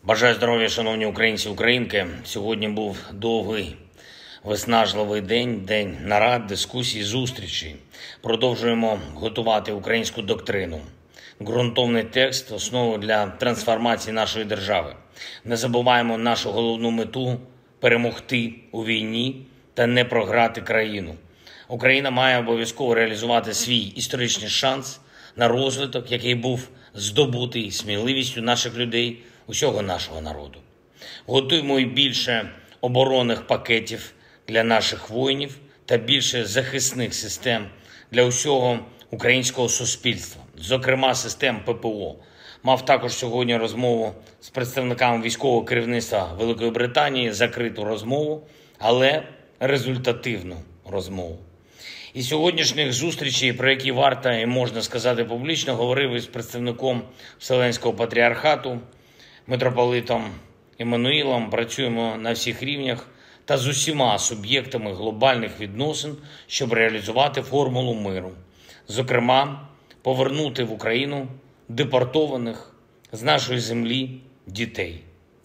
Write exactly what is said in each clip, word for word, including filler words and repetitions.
Бажаю здоров'я, шановні українці і українки. Сьогодні був довгий, виснажливий день, день нарад, дискусій, зустрічей. Продовжуємо готувати українську доктрину. Ґрунтовний текст – основу для трансформації нашої держави. Не забуваємо нашу головну мету – перемогти у війні та не програти країну. Україна має обов'язково реалізувати свій історичний шанс на розвиток, який був здобутий сміливістю наших людей, усього нашого народу. Готуємо і більше оборонних пакетів для наших воїнів та більше захисних систем для усього українського суспільства, зокрема систем ППО. Мав також сьогодні розмову з представниками військового керівництва Великої Британії, закриту розмову, але результативну розмову. І сьогоднішніх зустрічей, про які варто і можна сказати публічно, говорив із представником Вселенського патріархату, митрополитом Іммануїлом. Працюємо на всіх рівнях та з усіма суб'єктами глобальних відносин, щоб реалізувати формулу миру. Зокрема, повернути в Україну депортованих з нашої землі дітей.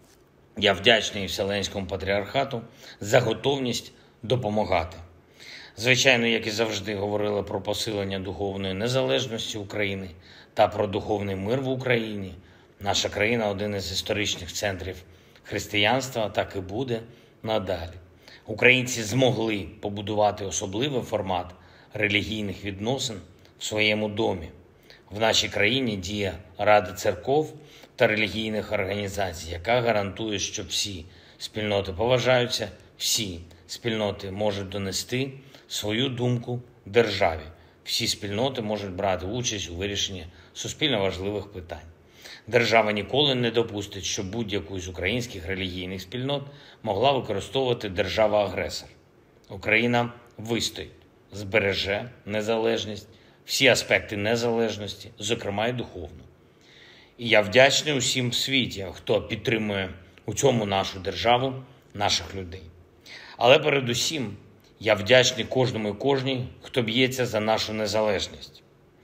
Я вдячний Вселенському патріархату за готовність допомагати. Звичайно, як і завжди, говорили про посилення духовної незалежності України та про духовний мир в Україні. Наша країна – один із історичних центрів християнства, так і буде надалі. Українці змогли побудувати особливий формат релігійних відносин в своєму домі. В нашій країні діє Рада церков та релігійних організацій, яка гарантує, що всі спільноти поважаються, всі спільноти можуть донести свою думку державі. Всі спільноти можуть брати участь у вирішенні суспільно важливих питань. Держава ніколи не допустить, щоб будь-яку з українських релігійних спільнот могла використовувати держава-агресор. Україна вистоїть, збереже незалежність, всі аспекти незалежності, зокрема і духовну. І я вдячний усім в світі, хто підтримує у цьому нашу державу, наших людей. Але передусім я вдячний кожному і кожній, хто б'ється за нашу незалежність.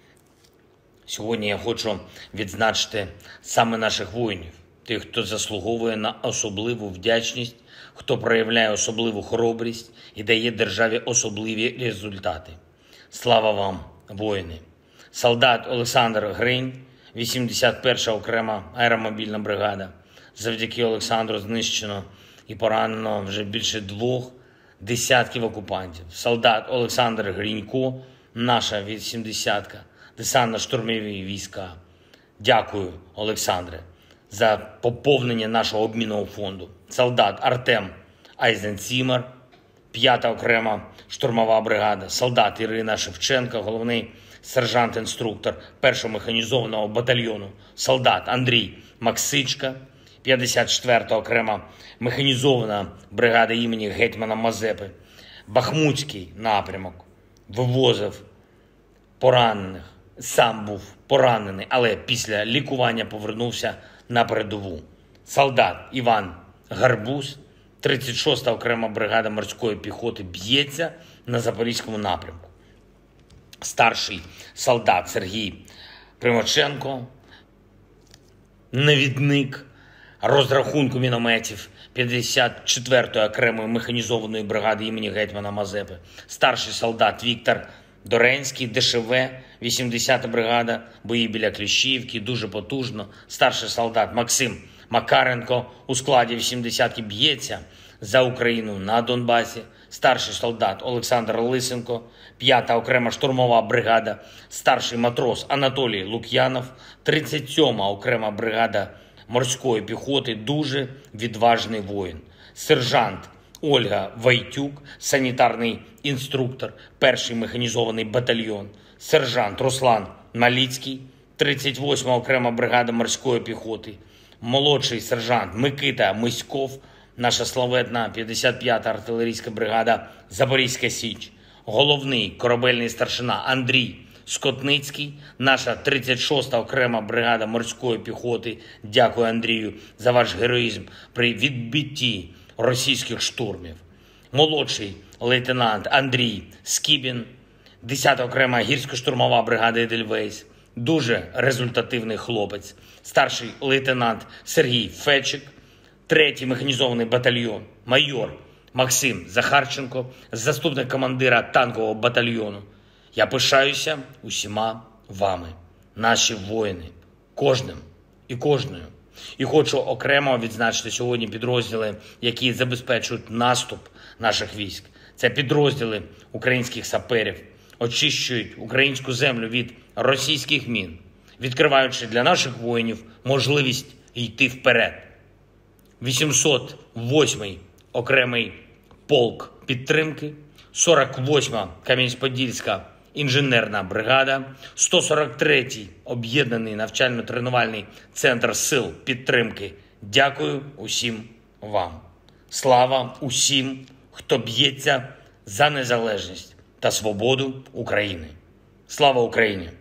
Сьогодні я хочу відзначити саме наших воїнів, тих, хто заслуговує на особливу вдячність, хто проявляє особливу хоробрість і дає державі особливі результати. Слава вам, воїни! Солдат Олександр Гринь, вісімдесят перша окрема аеромобільна бригада. Завдяки Олександру знищено і поранено вже більше двох десятків окупантів. Солдат Олександр Гринько, наша вісімдесятка, десантно-штурмові війська. Дякую, Олександре, за поповнення нашого обмінного фонду. Солдат Артем Айзенцімер, п'ята окрема штурмова бригада. Солдат Ірина Шевченко, головний сержант-інструктор першого механізованого батальйону. Солдат Андрій Максичка, п'ятдесят четверта окрема механізована бригада імені гетьмана Мазепи. Бахмутський напрямок вивозив поранених. Сам був поранений, але після лікування повернувся на передову. Солдат Іван Гарбуз, тридцять шоста окрема бригада морської піхоти, б'ється на Запорізькому напрямку. Старший солдат Сергій Примаченко, навідник розрахунку мінометів п'ятдесят четвертої окремої механізованої бригади імені гетьмана Мазепи. Старший солдат Віктор Доренський, ДШВ, вісімдесята бригада, бої біля Кліщіївки, дуже потужно. Старший солдат Максим Макаренко у складі вісімдесятки б'ється за Україну на Донбасі. Старший солдат Олександр Лисенко, п'ята окрема штурмова бригада. Старший матрос Анатолій Лук'янов, тридцять сьома окрема бригада морської піхоти, дуже відважний воїн. Сержант Ольга Вайтюк, санітарний інструктор, перший механізований батальйон. Сержант Руслан Маліцький, тридцять восьма окрема бригада морської піхоти. Молодший сержант Микита Миськов, наша славетна п'ятдесят п'ята артилерійська бригада Запорізька Січ. Головний корабельний старшина Андрій Скотницький, наша тридцять шоста окрема бригада морської піхоти. Дякую, Андрію, за ваш героїзм при відбитті російських штурмів. Молодший лейтенант Андрій Скібін, десята окрема гірсько-штурмова бригада Едельвейс. дуже результативний хлопець, старший лейтенант Сергій Фечик, третій механізований батальйон, майор Максим Захарченко, заступник командира танкового батальйону. Я пишаюся усіма вами, наші воїни, кожним і кожною. І хочу окремо відзначити сьогодні підрозділи, які забезпечують наступ наших військ. Це підрозділи українських саперів, очищують українську землю від російських мін, відкриваючи для наших воїнів можливість йти вперед. вісімсот восьмий окремий полк підтримки, сорок восьма Кам'янець-Подільська інженерна бригада, сто сорок третій об'єднаний навчально-тренувальний центр сил підтримки. Дякую усім вам. Слава усім, хто б'ється за незалежність та свободу України. Слава Україні!